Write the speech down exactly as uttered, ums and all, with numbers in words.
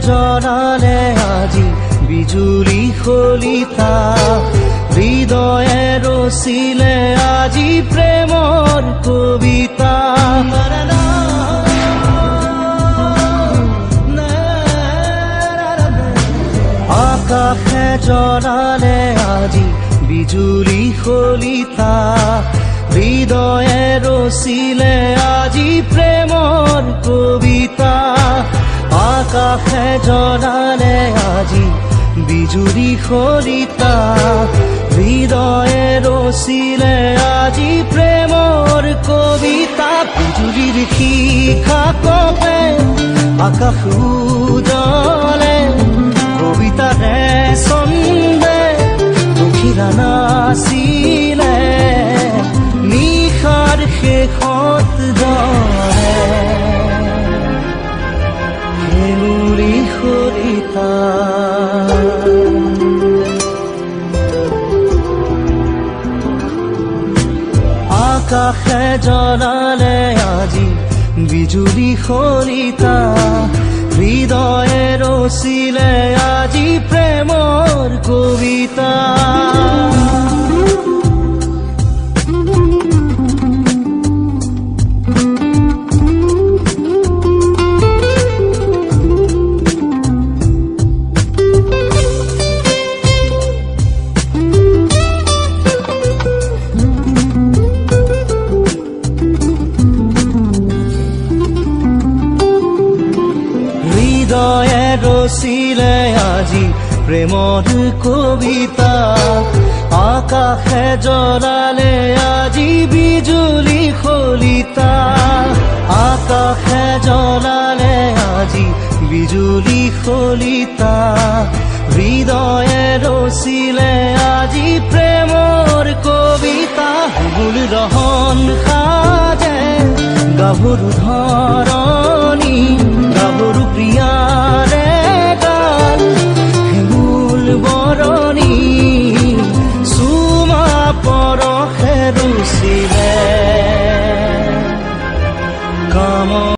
জনালে আজি বিজুলি খলিতা হৃদয়ে ৰচিলে আজি প্ৰেমৰ কবিতা আকাশে জনালে আজি বিজুলি খলিতা হৃদয়ে ৰচিলে আজি প্ৰেমৰ কবিতা আকাশে জনালে আজি বিজুলি খলিতা হৃদয়ে ৰচিলে আজি প্ৰেমৰ কবিতা বিজুলিৰ শিখা কপে আকাশ উজলে কবিতাৰে ছন্দে দুখিলা নাচিলে নিশাৰ শেষত জলে হেঙুলি খলিতা আকাশে জনালে আজি বিজুলি খলিতা হৃদয়ে ৰচিলে আজি প্ৰেমৰ কবিতা হৃদয়ে ৰচিলে আজি প্ৰেমৰ কবিতা আকাশে জনালে আজি বিজুলি খলিতা আকাশে জনালে আজি বিজুলি খলিতা হৃদয়ে ৰচিলে আজি প্ৰেমৰ কবিতা হুল ৰহন সাজে গাভৰু ধৰণী গাভৰু প্ৰিয়াৰে গাল হেঙুল বৰণী চুমা পৰশে ৰুচিলে কাম